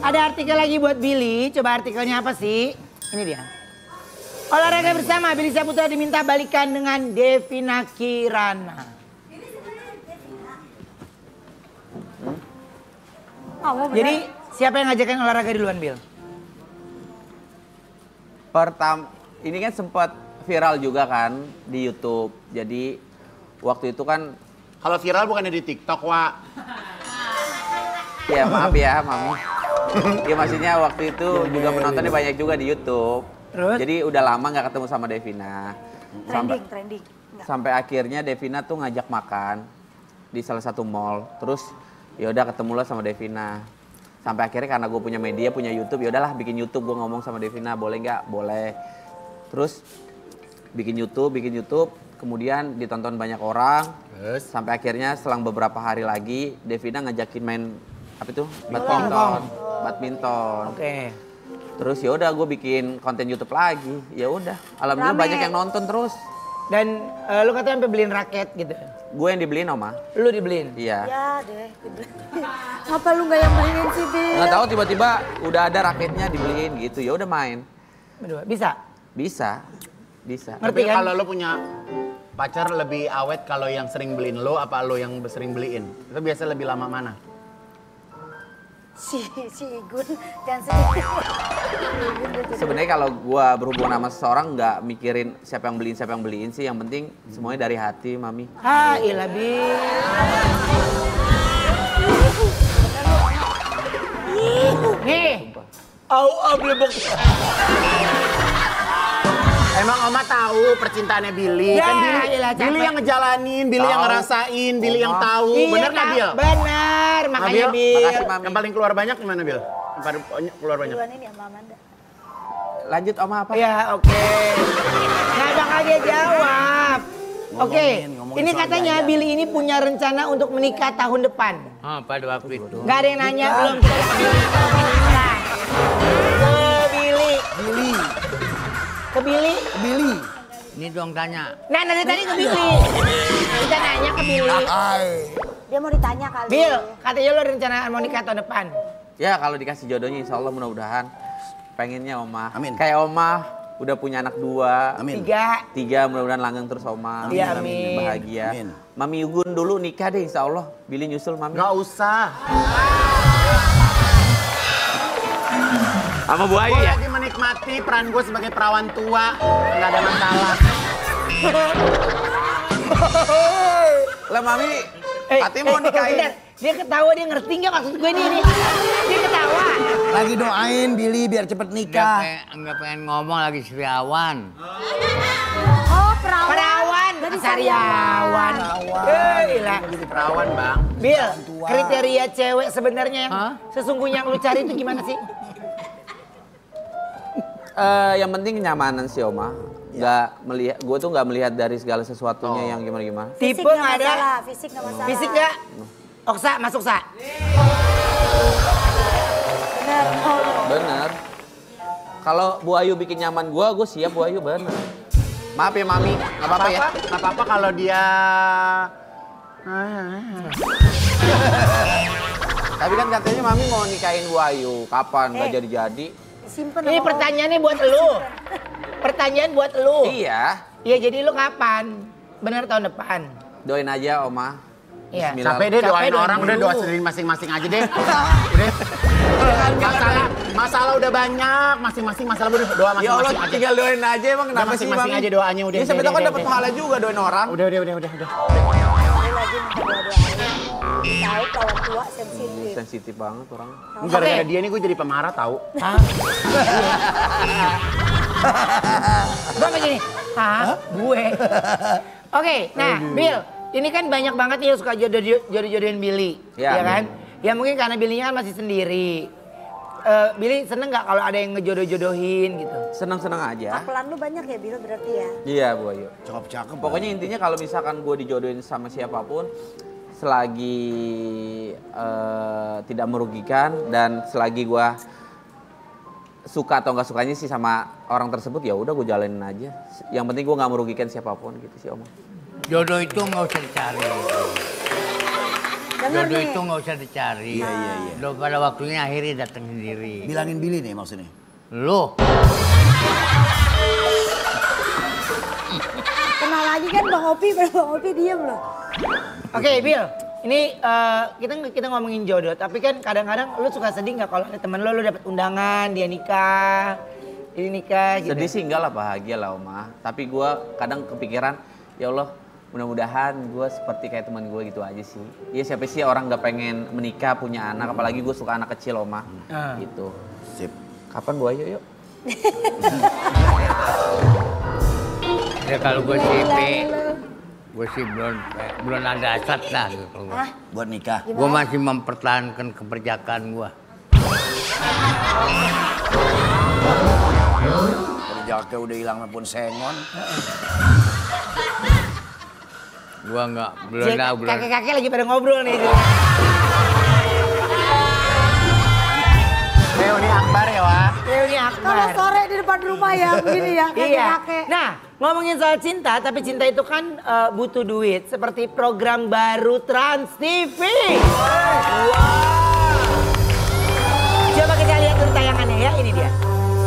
Ada artikel lagi buat Billy. Coba artikelnya apa sih? Ini dia. Olahraga bersama, Billy Syahputra diminta balikan dengan Devina Kirana. Jadi siapa yang ngajakin olahraga duluan, Bil? Ini kan sempat viral juga kan di YouTube. Jadi waktu itu kan... Kalau viral bukannya di TikTok, Wak? Ya maaf ya, Mami. Ya maksudnya waktu itu juga penontonnya banyak juga di YouTube. Terus? Jadi udah lama nggak ketemu sama Devina. Trending. Sampai akhirnya Devina tuh ngajak makan di salah satu mall. Terus ya udah ketemulah sama Devina. Sampai akhirnya karena gue punya media, punya YouTube, ya udahlah bikin YouTube. Gue ngomong sama Devina, boleh nggak? Boleh. Terus bikin YouTube, kemudian ditonton banyak orang. Terus? Sampai akhirnya selang beberapa hari lagi Devina ngajakin main apa itu? Badminton. Oke. Terus ya udah gue bikin konten YouTube lagi. Ya udah, alhamdulillah banyak yang nonton terus. Dan lu katanya sampai beliin raket gitu. Gue yang dibeliin, Oma. Lu dibeliin? Iya. Ya deh. Apa lu nggak yang beliin sih, Bil? Nggak tahu tiba-tiba udah ada raketnya dibeliin gitu. Ya udah main. Berdua. Bisa? Bisa. Ngerti Tapi kan? kalau lo punya pacar lebih awet kalau yang sering beliin lo apa lo yang sering beliin? Itu biasa lebih lama mana? Si Igun dan sedih. Sebenarnya kalau gue berhubungan sama seseorang nggak mikirin siapa yang beliin sih. Yang penting semuanya dari hati, Mami. Ha, ilah Bil. Nih. Blebok. Emang Oma tahu percintaannya Billy? Ya, Kan iyalah, Billy capek. yang ngejalanin, Billy yang ngerasain, Billy yang tahu. Bener nggak, Bil? Bener, makanya Bil. Makasih, Mami. Yang paling keluar banyak gimana, Bil? Yang paling keluar banyak? Duluan ini sama Amanda. Lanjut, Oma apa? Ya, oke. Nggak bakal dia jawab. Oke, ini katanya Billy ini punya rencana untuk menikah tahun depan. Pada waktu itu. Nggak ada yang nanya belum kita ke Billy. Nah, ke Billy. Ke Billy. Ini dong tanya. Nah, dari tadi ke Billy. Kita nanya ke Billy. Dia mau ditanya kali. Bil, katanya lo rencana mau nikah tahun depan. Ya kalau dikasih jodohnya insya Allah mudah-mudahan. Pengennya Oma. Amin. Kayak Oma udah punya anak 2. Amin. 3. Mudah-mudahan langgeng terus Oma. Iya, amin. Bahagia. Amin. Mami Yugun dulu nikah deh insya Allah. Billy nyusul Mami. Nggak usah. Sama Bu Ayu Gue ya? lagi menikmati peran gue sebagai perawan tua. Nggak ada masalah. Lah Mami, katanya mau nikahin. Bentar. Dia ketawa, dia ngerti nggak maksud gue ini? Dia ketawa. Lagi doain Billy biar cepet nikah. Enggak pengen ngomong lagi Sriawan. Oh, perawan. Perawan, Dari Sariawan. Gila. Jadi perawan, Bang. Bil, kriteria cewek sebenarnya yang sesungguhnya yang lu cari itu gimana sih? Yang penting kenyamanan sih Oma. Gue tuh nggak melihat dari segala sesuatunya yang gimana-gimana. Fisik Tipe nggak nggak ada. masalah, fisik nggak masalah. Fisik nggak? Oksa, masuk Sa. Bener. Bener. Kalau Bu Ayu bikin nyaman gue siap Bu Ayu bener. Maaf ya Mami, nggak apa-apa ya. Nggak apa-apa kalau dia... Tapi kan katanya Mami mau nikahin Bu Ayu. Kapan? Nggak jadi-jadi. Simpen. Ini sama pertanyaannya buat lu. Pertanyaan buat lu. Iya. Iya, jadi lu kapan? Bener tahun depan. Doain aja Oma. Iya. Bismillah. Capek deh doain Capek orang, doain udah dulu. doa sendiri masing-masing aja deh. Udah. Masalah udah banyak, masing-masing masalah udah doa Ya Allah, masing-masing aja. tinggal doain aja emang Udah kenapa sih masing-masing Mami? aja doanya udah. Ya siapa tahu kan udah, dapat udah. pahala juga doain orang. Udah. Dia lagi minta dua-duanya. Tahu kawan tua sensitif. Sensitif banget orang. Gara-gara dia nih gue jadi pemarah tahu. Hah? Gue begini. Hah? Gue. Oke, nah Bill, ini kan banyak banget nih yang suka jodoh-jodohin Billy. Ya, Ya kan? Ya mungkin karena Billy-nya kan masih sendiri. Billy seneng nggak kalau ada yang ngejodoh-jodohin gitu? Seneng-seneng aja. Kapelan lu banyak ya, Bil, berarti ya? Iya Bu Ayu. Cakep-cakep. Pokoknya intinya kalau misalkan gue dijodohin sama siapapun, selagi tidak merugikan dan selagi gue suka atau nggak sukanya sih sama orang tersebut, ya udah gue jalanin aja. Yang penting gue nggak merugikan siapapun gitu sih Om. Jodoh itu nggak usah dicari. Dengar Jodoh nih. itu nggak usah dicari. Iya. Udah pada waktunya akhirnya datang sendiri. Bilangin Billy nih maksudnya. Lu. Kenal lagi kan Bang Opi diem loh. Oke, Bill. Ini kita ngomongin jodoh, tapi kan kadang-kadang lu suka sedih nggak kalau ada temen lu dapet undangan, dia nikah, ini nikah gitu. Sedih sih enggak lah, bahagia lah Oma. Tapi gue kadang kepikiran, ya Allah mudah-mudahan gue seperti kayak teman gue gitu aja sih. Ya siapa sih orang gak pengen menikah, punya anak, apalagi gue suka anak kecil Oma. Gitu. Sip. Kapan gue yuk? Ya kalau gue sih, gue sih belum ada asap lah gitu. Buat nikah. Gue masih mempertahankan keperjakaan gue. Kerja udah hilang pun sengon. Gue belum ada. Kakek-kakek lagi pada ngobrol nih. Reuni akbar ya, Wak. Reuni Kalau akbar. sore di depan rumah ya begini ya Iya. kakek-kakek. Nah, ngomongin soal cinta, tapi cinta itu kan butuh duit. Seperti program baru Trans TV. Coba kita lihat dulu tayangannya ya, ini dia.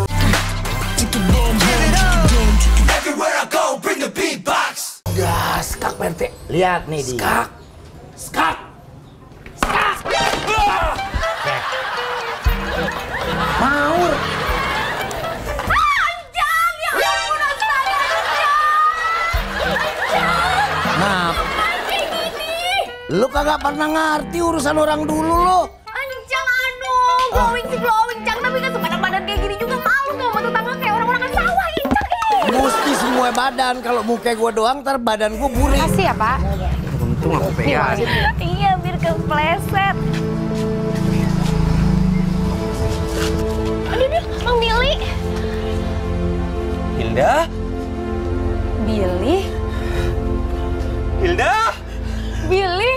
Udah, skak PRT. Lihat nih dia. Skak. Skak. Skak. Maur. Anjang, ya ampun astaga Nah, lu kagak pernah ngerti urusan orang dulu lo. Anjang, aduh, glowing sih glowing, Cang. Tapi kan sebadan-badan kayak gini juga malu tuh sama tetangga kayak orang-orang kan sawah, Cang. Mesti semua badan. Kalau muka gua doang, ntar badan gua burik. Makasih ya, Pak. Untung aku pegang. Iya, biar kepleset. Aduh, Bang Billy. Hilda? Billy? Hilda? Billy?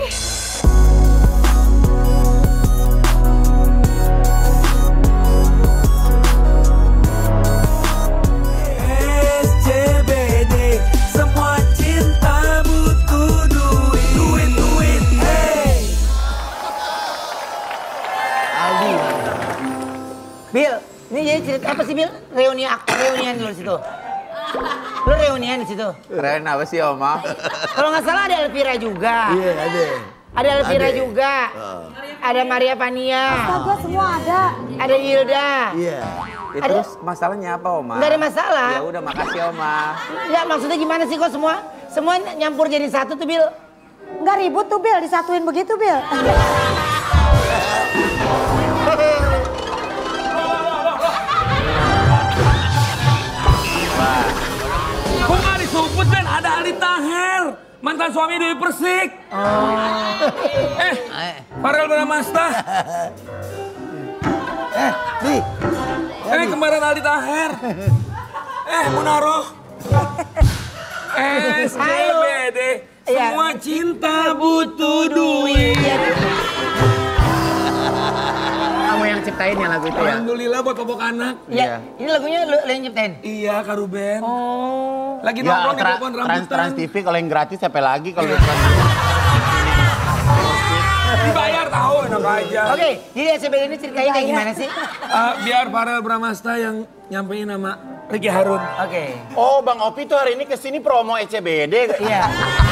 SCBD, semua cinta butuh duit. Duit, hey. Bill, ini jadi cerita apa sih Bill? Reunian dulu di situ. Lu reunian di situ. Keren apa sih Oma? Kalau nggak salah ada Elvira juga. Iya, ada. Ada Elvira juga. Ada Maria Pania. Astaga semua ada. Ada Hilda. Iya. Ya, terus masalahnya apa Oma? Nggak ada masalah. Ya udah makasih Oma. Ya maksudnya gimana sih kok semua nyampur jadi satu tuh Bill? Nggak ribut tuh Bil, disatuin begitu Bil. Kok nggak disumput Ben? Ada Ali Taher, mantan suami Dewi Persik. Farel Bramasta. Di. Kemarin Ali Taher. Munaroh. SCBD, semua cinta butuh duit. Kamu yang ciptain ya lagu itu ya? Alhamdulillah buat popok anak. Ya, ini lagunya lu yang nyiptain? Iya, Kak Ruben. Oh. Lagi Ya, nongkrong di pohon rambutan. Trans TV kalau yang gratis siapa lagi kalau Dibayar tahu enak aja. Oke, jadi SCBD ini ceritanya kayak gimana sih? Biar Farel Bramasta yang nyampein nama Ricky Harun. Oke. Oh, Bang Opi tuh hari ini kesini promo ECBD. Iya.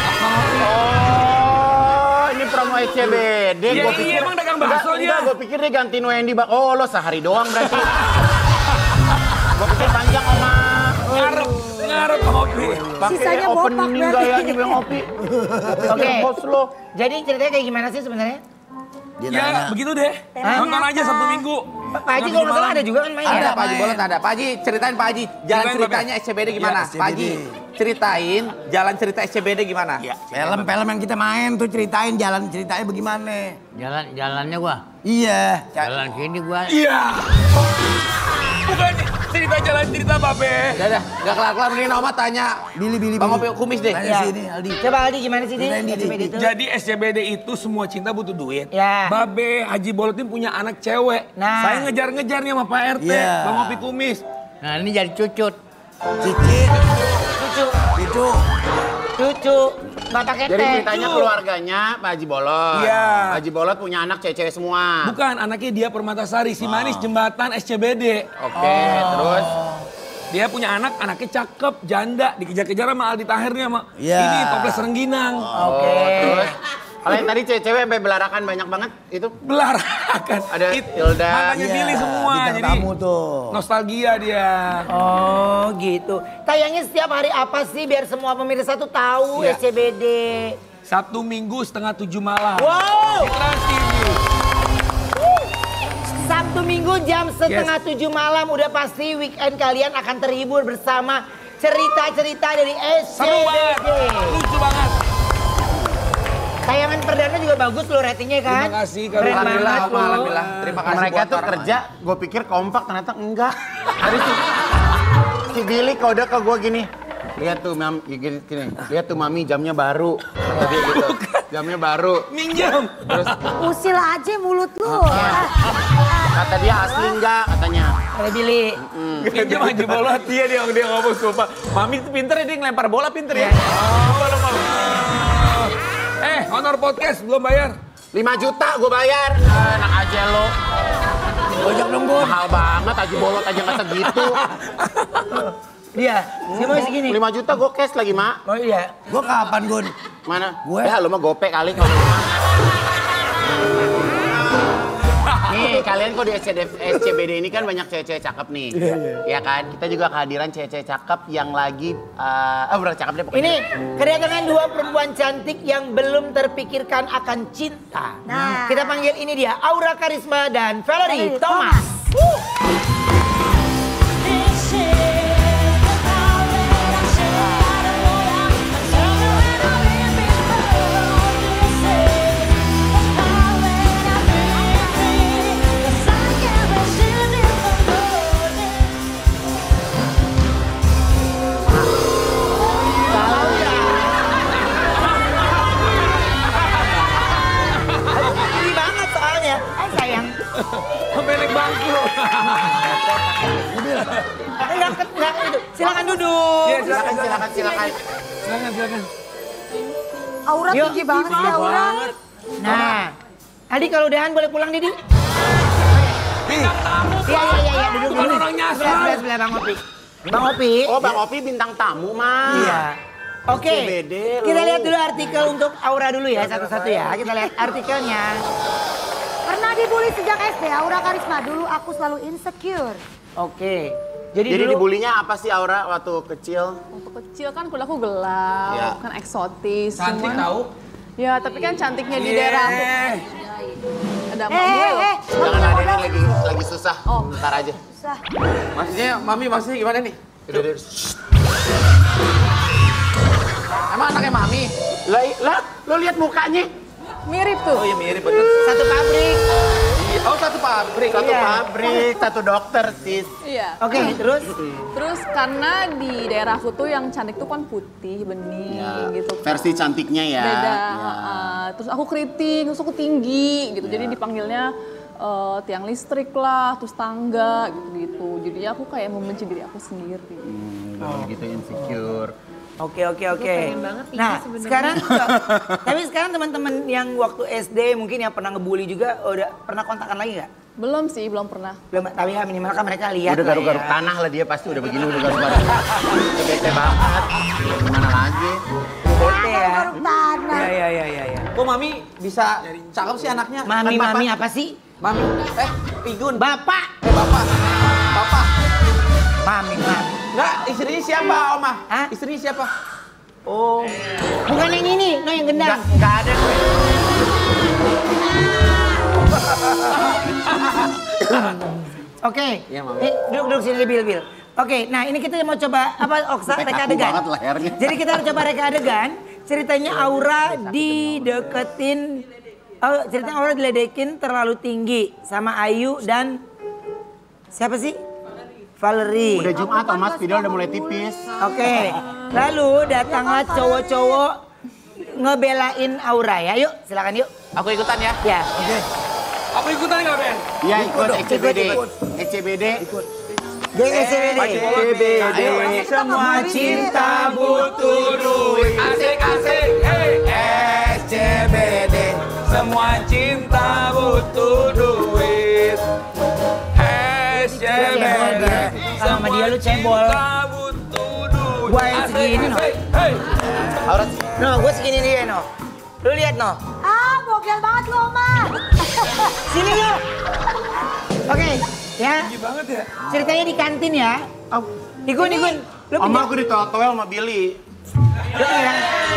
Oh, ini promo ECBD. Iya, Gua pikir emang dagang bakso dia. Gue pikir dia gantiin Wendy. Oh, lo sehari doang berarti. Gue pikir panjang, Oma. Ngarep Opi. Sisanya botak, opening Ben. gayanya Bang Opi. Oke. Host lo. Jadi ceritanya kayak gimana sih sebenarnya? Dia Ya, nanya. begitu deh. Nonton aja Sabtu Minggu. Pak Haji kalau nggak salah ada juga kan main Ada ya? Pak Haji Bolot ada. Pak Haji ceritain Pak Haji jalan Ceritain, ceritanya Bapak. SCBD gimana? Ya, Pak Haji ceritain jalan cerita SCBD gimana? Film-film yang kita main tuh ceritain jalan ceritanya bagaimana. Jalannya gua. Iya. Jalan sini gua. Iya. Bukan cerita jalan cerita Babe. Udah, nggak kelar-kelar mending Oma tanya. Billy. Bang Opi kumis deh. Tanya sini, Aldi. Coba Aldi gimana sih Ceritain, Di. SCBD itu? Jadi SCBD itu semua cinta butuh duit. Ya. Babe Haji Bolot ini punya anak cewek. Nah. Saya ngejar-ngejar nih sama Pak RT, Iya. Bang Opi kumis. Nah ini jadi cucut. Cici. Cucu. Itu. Cucu. nggak pakai Jadi teh. ceritanya keluarganya Pak Haji Bolot. Iya. Pak Haji Bolot punya anak cewek-cewek semua. Bukan, anaknya dia Permatasari, si manis jembatan SCBD. Oke, terus Dia punya anak, anaknya cakep, janda, dikejar-kejar sama Aldi Taher nih sama Iya. ini toples Rengginang. terus kalau yang tadi cewek-cewek sampai belarakan banyak banget itu Belarakan. Ada Hilda. Makanya Iya, Billy semua, bintang jadi tamu tuh. nostalgia dia. Oh gitu. Tayangnya setiap hari apa sih biar semua pemirsa tuh tahu Iya. SCBD. Sabtu Minggu setengah 7 malam. Wow. Di Trans TV. Sabtu Minggu jam setengah 7 malam udah pasti weekend kalian akan terhibur bersama cerita-cerita dari Seru banget, SCBD. lucu banget. Tayangan perdana juga bagus loh ratingnya kan. Terima kasih, Kak. Keren Alhamdulillah, banget loh. alhamdulillah. Terima kasih Mereka buat tuh orang kerja, gue pikir kompak ternyata enggak. Tadi si Billy kode ke gue gini. Lihat tuh gini. Lihat tuh mami jamnya baru. Tadi gitu. Jamnya baru. Minjem. Terus Usil aja mulut lu. kata dia asli enggak katanya. Ada Billy. Minjem Haji Bolot. Dia ngomong sumpah. Mami tuh pinter ya, dia ngelempar bola pinter ya. Honor podcast belum bayar. 5 juta gue bayar. Enak aja lo. Banyak dong, Gun. Mahal banget Haji Bolot aja nggak segitu. Dia, dia mau segini. 5 juta gue cash lagi, Mak. Oh iya. Gua kapan, Gun? Mana? Gue? Ya lu mah gope kali kalau lu mah. Nih kalian kok di SCBD ini kan banyak cewek-cewek cakep nih. Iya kan? Kita juga kehadiran cewek-cewek cakep yang lagi bukan cakep deh pokoknya. Ini kedatangan dua perempuan cantik yang belum terpikirkan akan cinta. Nah. Kita panggil ini dia, Aura Karisma dan Valerie Valerie Thomas. Ini banget soalnya. Sayang. Sampai naik bangku. Enggak itu. Silakan duduk. Iya, Silakan. Silakan. Aura Yuk. tinggi banget sih Aura. Nah, Adi kalau udahan boleh pulang Didi? Iya, duduk Bukan dulu. orang nyasar. Sebelah Bang Opi. Bang Opi. Oh, Bang Opi bintang tamu, mah. Iya. Oke, SCBD kita lu. lihat dulu artikel untuk Aura dulu ya, satu-satu ya. Kita lihat artikelnya. Pernah dibully sejak SD, Aura Karisma. Dulu aku selalu insecure. Oke, jadi Jadi dulu dibulinya apa sih Aura waktu kecil? Waktu kecil kan kulit aku gelap, Ya. kan eksotis. Cantik cuman- tahu. Ya, tapi kan cantiknya di daerah aku. Ada emak gue loh. Jangan ada ini lagi susah. Oh. Ntar aja. Susah. Maksudnya, maksudnya gimana nih? Udah. Emang anaknya Mami? Lah, lo lihat mukanya. Mirip tuh. Oh iya mirip bener. satu pabrik. Oh satu pabrik. Satu Iya. pabrik, satu dokter, sis. Iya. Oke, terus Terus karena di daerah aku tuh yang cantik tuh kan putih, bening gitu. Versi cantiknya ya. Beda. Ya. Terus aku keriting, terus aku tinggi gitu. Jadi dipanggilnya tiang listrik lah, terus tangga gitu-gitu. Jadi aku kayak membenci diri aku sendiri. Gitu insecure. Oke. Nah, sekarang tapi sekarang teman-teman yang waktu SD mungkin yang pernah ngebully juga udah pernah kontakan lagi nggak? Belum sih, belum pernah. Belum, tapi ya minimal kan mereka lihat Udah lah garuk-garuk ya. tanah lah dia pasti udah begini udah garuk-garuk. Bete banget. Gimana lagi? Bete ya. Garuk tanah. Iya. Kok Mami bisa cakep sih anaknya? Mami apa sih? Mami, Pigun. Bapak. Bapak. Mami. Enggak, istrinya siapa, Oma? Hah? Istrinya siapa? Oh. Bukan yang ini, no yang gendang. Enggak ada gue. Oke. Iya, Mami. Duduk sini Bil. Oke, nah ini kita mau coba apa Oksa reka Kaku adegan. banget lehernya. Jadi kita harus coba reka adegan. Ceritanya Aura dideketin, ceritanya Aura diledekin terlalu tinggi sama Ayu dan siapa sih? Valerie. Udah Jumat, Thomas, video udah mulai tipis. Oke. Lalu datanglah cowok-cowok ngebelain Aura ya. Yuk, silakan yuk. Aku ikutan ya. Ya. Oke. Aku ikutan nggak Ben? Iya ikut SCBD. ikut. SCBD. Geng SCBD. Semua cinta butuh duit. Asik-asik, hey, SCBD. Semua cinta butuh duit. SCBD. Sama dia lu cebol. Gua yang segini no. No, gua segini dia no. Lu lihat no. Ah, bogel banget lu, Oma. Sini lu. Oke, ya. Tinggi banget ya. Ceritanya di kantin ya. Ikun. Lu Oma aku ditoel-toel sama Billy. ya.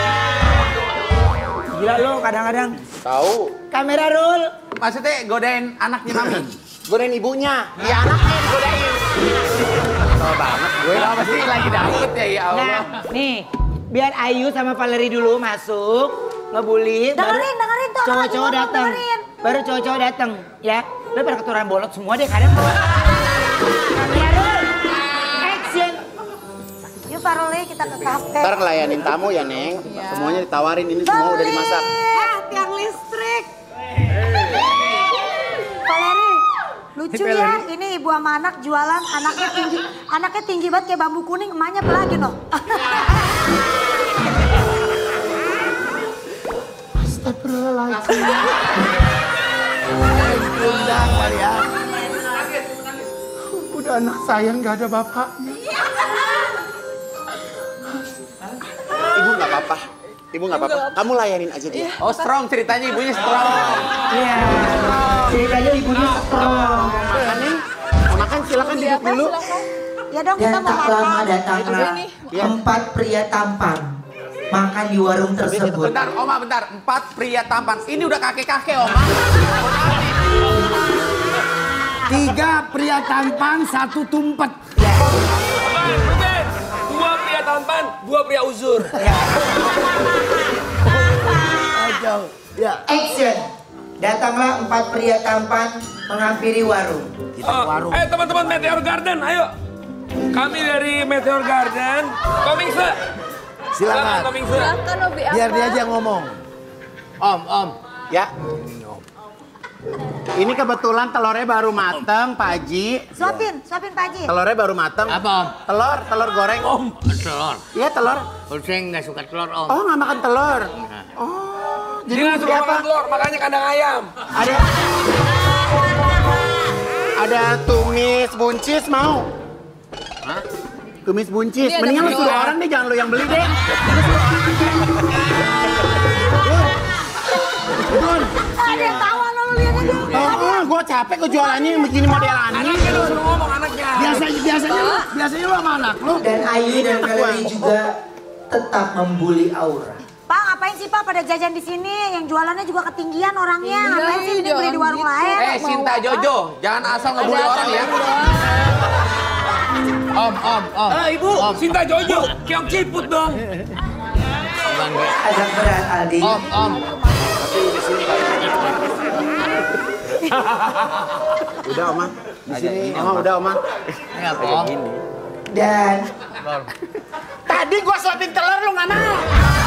Gila lu kadang-kadang. Tahu. Kamera roll. Maksudnya godain anaknya Mami? Godain ibunya. Iya anaknya digodain. Tahu banget gue. Apa sih lagi dapet ya Allah. Nah, nih. Biar Ayu sama Valeri dulu masuk, ngebully. Dengerin tuh. Cowok-cowok lagi ngomong, datang. dengerin. Baru cowok-cowok datang, ya. Lu pada keturunan bolot semua deh kadang. Kamera roll. Action. Yuk Parole kita ke kafe. Ntar ngelayanin tamu ya, Neng. Semuanya ditawarin, ini semua udah dimasak. Tiang listrik. Valeri, lucu ya. Ini ibu sama anak jualan, anaknya tinggi banget kayak bambu kuning, emaknya pelagi noh. Astagfirullahaladzim. Udah anak saya nggak ada bapaknya. Ibu nggak apa-apa. Ibu nggak apa-apa. Kamu layanin aja dia. Oh strong ceritanya ibunya strong. Iya. Ceritanya ibunya strong. Makan nih. Mau makan silakan duduk dulu. Ya dong kita Dan mau tak lama makan. datanglah 4 pria tampan makan di warung tersebut. Bentar, Oma bentar. 4 pria tampan. Ini udah kakek-kakek, Oma. 3 pria tampan, 1 tumpet. Bener. 2 pria tampan, 2 pria uzur. Action. Datanglah 4 pria tampan menghampiri warung. Teman-teman Meteor Garden, ayo. Kami dari Meteor Garden. Komingse. Silakan. Komingse. Biar dia aja yang ngomong. Om. Ya. Ini kebetulan telurnya baru mateng, Pak Haji. Suapin Pak Haji. Telurnya baru mateng. Apa Om? Telur goreng. Om, telur. Iya telur. Saya nggak suka telur Om. Oh nggak makan telur. Jadi nggak suka makan telur, makanya kandang ayam. Ada tumis buncis mau? Hah? Tumis buncis. Ini ada Mendingan lu telur. suruh orang deh, jangan lu yang beli deh. Ada yang tawa lo lihat aja. Gue capek gue jualannya yang begini modelannya. Anaknya lu suruh ngomong anaknya. Biasanya lu sama anak lu. Dan Ayu dan Valeri juga tetap membuli Aura. Pak, ngapain sih Pak pada jajan di sini? Yang jualannya juga ketinggian orangnya. Ngapain sih ini beli di warung lain? Sinta Jojo, jangan asal ngebully orang ya. Om. Ibu, Sinta Jojo, Kiong Ciput dong. Agak berat Aldi. Om. Udah Oma. Di sini. Oma udah Oma. Ini apa Om? Dan Tadi gue suapin telur lu nggak mau.